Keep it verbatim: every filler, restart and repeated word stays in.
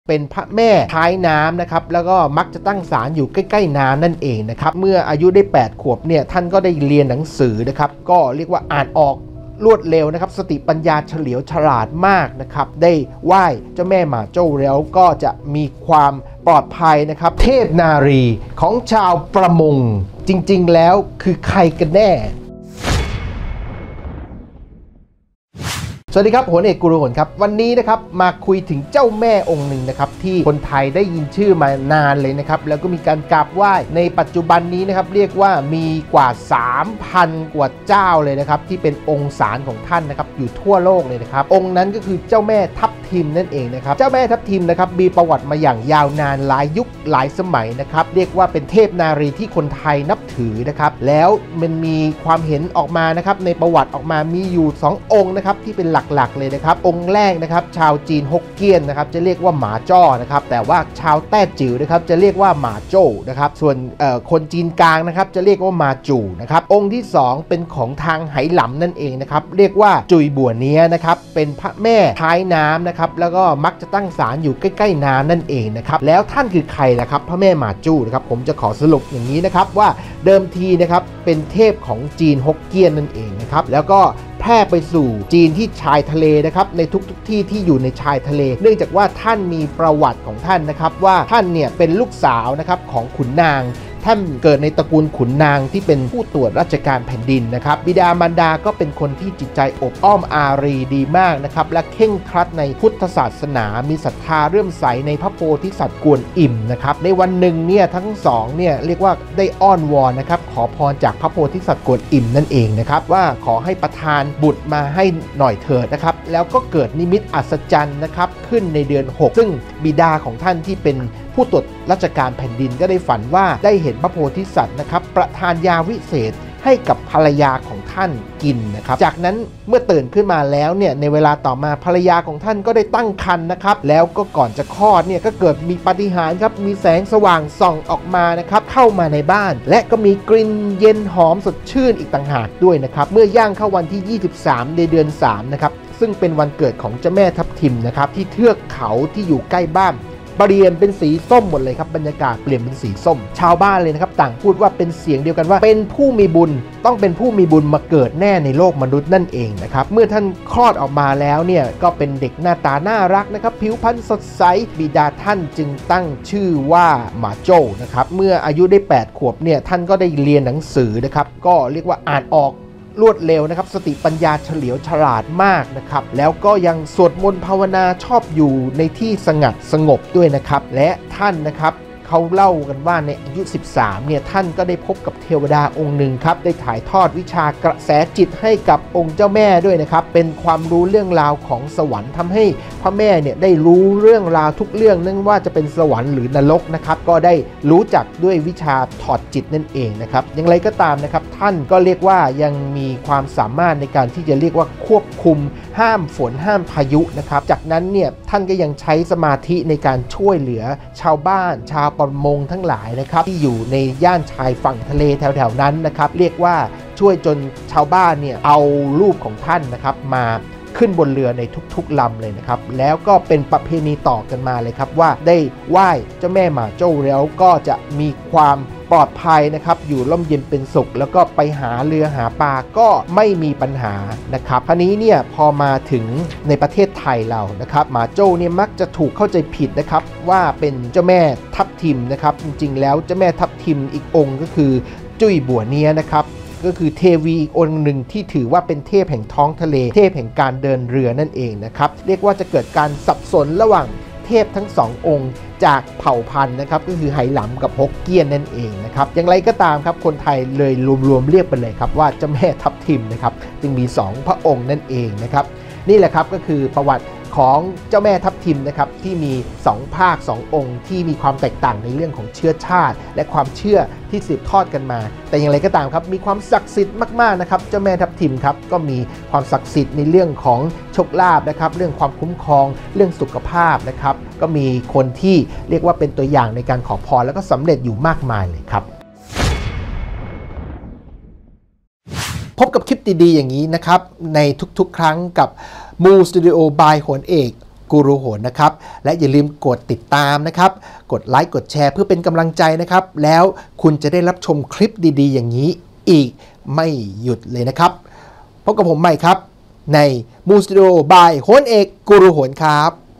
เป็นพระแม่ท้ายน้ำนะครับแล้วก็มักจะตั้งศาลอยู่ใกล้ๆน้ำนั่นเองนะครับเมื่ออายุได้แปดขวบเนี่ยท่านก็ได้เรียนหนังสือนะครับก็เรียกว่าอ่านออกรวดเร็วนะครับสติปัญญาเฉลียวฉลาดมากนะครับได้ไหว้เจ้าแม่หมาโจ้แล้วก็จะมีความปลอดภัยนะครับเทพนารีของชาวประมงจริงๆแล้วคือใครกันแน่สวัสดีครับโหนเอกกุลโหนครับวันนี้นะครับมาคุยถึงเจ้าแม่องค์หนึ่งนะครับที่คนไทยได้ยินชื่อมานานเลยนะครับแล้วก็มีการกราบไหว้ในปัจจุบันนี้นะครับเรียกว่ามีกว่า สามพัน กว่าเจ้าเลยนะครับที่เป็นองค์ศาลของท่านนะครับอยู่ทั่วโลกเลยนะครับองค์นั้นก็คือเจ้าแม่ทับทิมนั่นเองนะครับเจ้าแม่ทับทิมนะครับมีประวัติมาอย่างยาวนานหลายยุคหลายสมัยนะครับเรียกว่าเป็นเทพนารีที่คนไทยนับถือนะครับแล้วมันมีความเห็นออกมานะครับในประวัติออกมามีอยู่สององค์นะครับที่เป็นหลักๆเลยนะครับองค์แรกนะครับชาวจีนฮกเกี้ยนนะครับจะเรียกว่าหมาจ้อนะครับแต่ว่าชาวแต้จิ๋วนะครับจะเรียกว่าหมาโจ้นะครับส่วนคนจีนกลางนะครับจะเรียกว่ามาจูนะครับองค์ที่สองเป็นของทางไหหลำนั่นเองนะครับเรียกว่าจุยบัวเนี้ยนะครับเป็นพระแม่ท้ายน้ำนะครับแล้วก็มักจะตั้งศาลอยู่ใกล้ๆน้ำนั่นเองนะครับแล้วท่านคือใครล่ะครับพระแม่หมาจูนะครับผมจะขอสรุปอย่างนี้นะครับว่าเดิมทีนะครับเป็นเทพของจีนฮกเกี้ยนนั่นเองนะครับแล้วก็แพร่ไปสู่จีนที่ชายทะเลนะครับในทุกๆ ที่ที่อยู่ในชายทะเลเนื่องจากว่าท่านมีประวัติของท่านนะครับว่าท่านเนี่ยเป็นลูกสาวนะครับของขุนนางท่านเกิดในตระกูลขุนนางที่เป็นผู้ตรวจราชการแผ่นดินนะครับบิดามารดาก็เป็นคนที่จิตใจอบอ้อมอารีดีมากนะครับและเข่งครัดในพุทธศาสนามีศรัทธาเลื่อมใสในพระโพธิสัตว์กวนอิ่มนะครับในวันหนึ่งเนี่ยทั้งสองเนี่ยเรียกว่าได้อ้อนวอนนะครับขอพรจากพระโพธิสัตว์กวนอิ่มนั่นเองนะครับว่าขอให้ประทานบุตรมาให้หน่อยเถิดนะครับแล้วก็เกิดนิมิตอัศจรรย์นะครับขึ้นในเดือนหกซึ่งบิดาของท่านที่เป็นผู้ตรวจราชการแผ่นดินก็ได้ฝันว่าได้เห็นพระโพธิสัตว์นะครับประทานยาวิเศษให้กับภรรยาของท่านกินนะครับจากนั้นเมื่อตื่นขึ้นมาแล้วเนี่ยในเวลาต่อมาภรรยาของท่านก็ได้ตั้งครรภ์นะครับแล้วก็ก่อนจะคลอดเนี่ยก็เกิดมีปาฏิหาริย์ครับมีแสงสว่างส่องออกมานะครับเข้ามาในบ้านและก็มีกลิ่นเย็นหอมสดชื่นอีกต่างหากด้วยนะครับเมื่อย่างเข้าวันที่ยี่สิบสามในเดือนสามนะครับซึ่งเป็นวันเกิดของเจ้าแม่ทับทิมนะครับที่เทือกเขาที่อยู่ใกล้บ้านเปลี่ยนเป็นสีส้มหมดเลยครับบรรยากาศเปลี่ยนเป็นสีส้มชาวบ้านเลยนะครับต่างพูดว่าเป็นเสียงเดียวกันว่าเป็นผู้มีบุญต้องเป็นผู้มีบุญมาเกิดแน่ในโลกมนุษย์นั่นเองนะครับเมื่อท่านคลอดออกมาแล้วเนี่ยก็เป็นเด็กหน้าตาน่ารักนะครับผิวพรรณสดใสบิดาท่านจึงตั้งชื่อว่าหมาโจ้นะครับเมื่ออายุได้แปดขวบเนี่ยท่านก็ได้เรียนหนังสือนะครับก็เรียกว่าอ่านออกรวดเร็วนะครับสติปัญญาเฉลียวฉลาดมากนะครับแล้วก็ยังสวดมนต์ภาวนาชอบอยู่ในที่สงัดสงบด้วยนะครับและท่านนะครับเขาเล่ากันว่าในอายุสิบสามเนี่ยท่านก็ได้พบกับเทวดาองค์หนึ่งครับได้ถ่ายทอดวิชากระแสจิตให้กับองค์เจ้าแม่ด้วยนะครับเป็นความรู้เรื่องราวของสวรรค์ทำให้พระแม่เนี่ยได้รู้เรื่องราวทุกเรื่องนั่นว่าจะเป็นสวรรค์หรือนรกนะครับก็ได้รู้จักด้วยวิชาถอดจิตนั่นเองนะครับอย่างไรก็ตามนะครับท่านก็เรียกว่ายังมีความสามารถในการที่จะเรียกว่าควบคุมห้ามฝนห้ามพายุนะครับจากนั้นเนี่ยท่านก็ยังใช้สมาธิในการช่วยเหลือชาวบ้านชาวประมงทั้งหลายนะครับที่อยู่ในย่านชายฝั่งทะเลแถวๆนั้นนะครับเรียกว่าช่วยจนชาวบ้านเนี่ยเอารูปของท่านนะครับมาขึ้นบนเรือในทุกๆลำเลยนะครับแล้วก็เป็นประเพณีต่อกันมาเลยครับว่าได้ไหว้เจ้าแม่หมาโจ้แล้วก็จะมีความปลอดภัยนะครับอยู่ร่มเย็นเป็นสุขแล้วก็ไปหาเรือหาปลาก็ไม่มีปัญหานะครับคราวนี้เนี่ยพอมาถึงในประเทศไทยเรานะครับหมาโจ้เนี่ยมักจะถูกเข้าใจผิดนะครับว่าเป็นเจ้าแม่ทับทิมนะครับจริงๆแล้วเจ้าแม่ทับทิมอีกองค์ก็คือจุ้ยบัวเนี้ยนะครับก็คือเทวีอีกองค์หนึ่งที่ถือว่าเป็นเทพแห่งท้องทะเลเทพแห่งการเดินเรือนั่นเองนะครับเรียกว่าจะเกิดการสับสนระหว่างเทพทั้งสององค์จากเผ่าพันธุ์นะครับก็คือไหหลำกับฮกเกี้ยนนั่นเองนะครับอย่างไรก็ตามครับคนไทยเลยรวมๆเรียกไปเลยครับว่าเจ้าแม่ทับทิมนะครับจึงมีสองพระองค์นั่นเองนะครับนี่แหละครับก็คือประวัติของเจ้าแม่ทับทิมนะครับที่มีสองภาคสององค์ที่มีความแตกต่างในเรื่องของเชื้อชาติและความเชื่อที่สืบทอดกันมาแต่อย่างไรก็ตามครับมีความศักดิ์สิทธิ์มากๆนะครับเจ้าแม่ทับทิมครับก็มีความศักดิ์สิทธิ์ในเรื่องของโชคลาภนะครับเรื่องความคุ้มครองเรื่องสุขภาพนะครับก็มีคนที่เรียกว่าเป็นตัวอย่างในการขอพรแล้วก็สำเร็จอยู่มากมายเลยครับพบกับคลิปดีๆอย่างนี้นะครับในทุกๆครั้งกับมูสตูดิโอบายโหนเอกกูรูโหนนะครับและอย่าลืมกดติดตามนะครับกดไลค์กดแชร์เพื่อเป็นกำลังใจนะครับแล้วคุณจะได้รับชมคลิปดีๆอย่างนี้อีกไม่หยุดเลยนะครับพบกับผมใหม่ครับในมูสตูดิโอบายโหนเอกกูรูโหนครับ